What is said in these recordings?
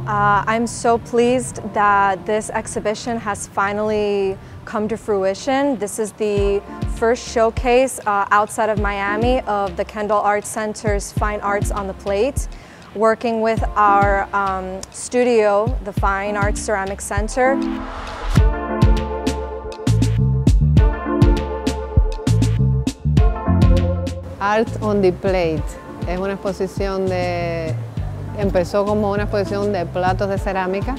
I'm so pleased that this exhibition has finally come to fruition. This is the first showcase outside of Miami of the Kendall Arts Center's Fine Arts on the Plate, working with our studio, the Fine Arts Ceramic Center. Art on the Plate es una exposición empezó como una exposición de platos de cerámica,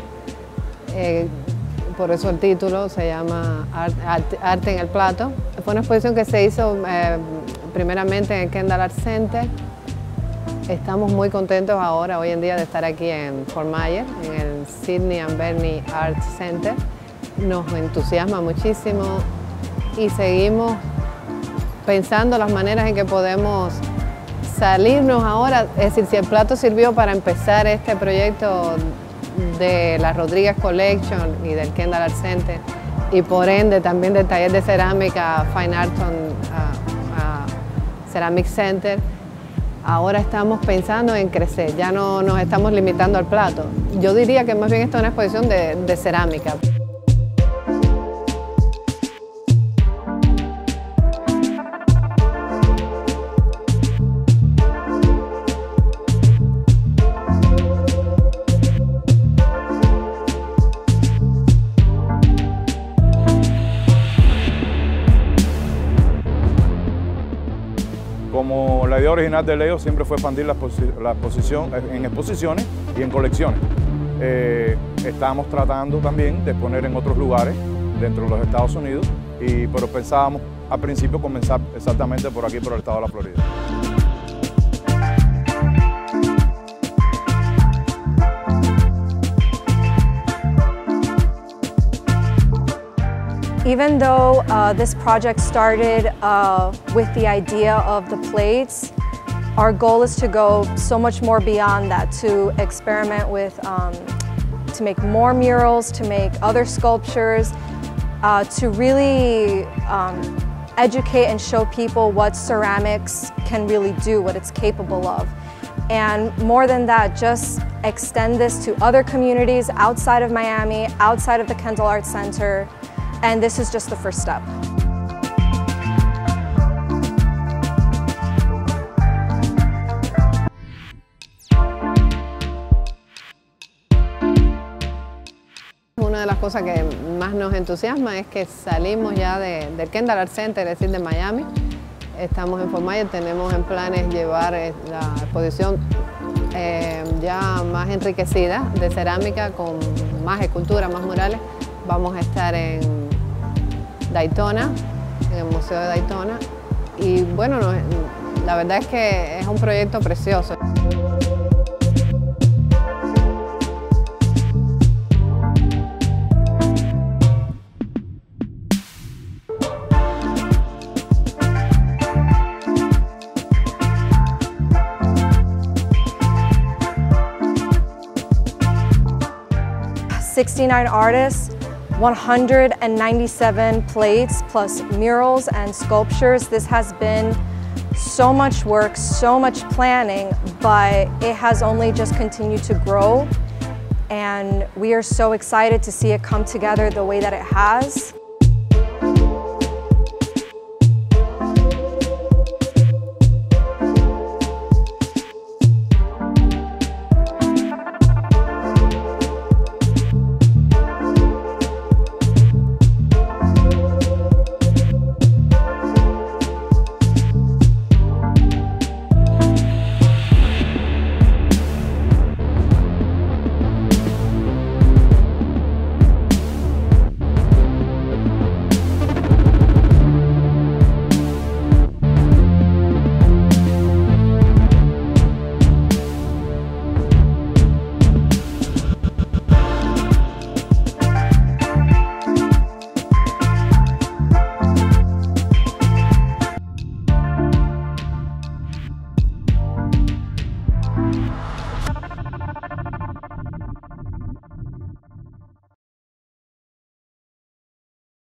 por eso el título se llama Arte en el Plato. Fue una exposición que se hizo primeramente en el Kendall Arts Center. Estamos muy contentos ahora, hoy en día, de estar aquí en Fort Myers, en el Sidney and Bernie Arts Center. Nos entusiasma muchísimo y seguimos pensando las maneras en que podemos salirnos ahora. Es decir, si el plato sirvió para empezar este proyecto de la Rodríguez Collection y del Kendall Arts Center, y por ende también del taller de cerámica Fine Arts Ceramic Center, ahora estamos pensando en crecer, ya no nos estamos limitando al plato. Yo diría que más bien esta es una exposición de cerámica. Como la idea original de Leo siempre fue expandir la exposición en exposiciones y en colecciones. Estábamos tratando también de poner en otros lugares dentro de los Estados Unidos, pero pensábamos al principio comenzar exactamente por aquí, por el estado de la Florida. Even though this project started with the idea of the plates, our goal is to go so much more beyond that, to experiment with, to make more murals, to make other sculptures, to really educate and show people what ceramics can really do, what it's capable of. And more than that, just extend this to other communities outside of Miami, outside of the Kendall Arts Center. And this is just the first step. Una de las cosas que más nos entusiasma es que salimos ya del Kendall Arts Center, es decir, de Miami. Estamos en Fort Myers, tenemos en planes llevar la exposición ya más enriquecida de cerámica, con más esculturas, más murales. Vamos a estar en Daytona, en el Museo de Daytona, y bueno, la verdad es que es un proyecto precioso. "69 artists, 197 plates plus murals and sculptures." This has been so much work, so much planning, but it has only just continued to grow. And we are so excited to see it come together the way that it has.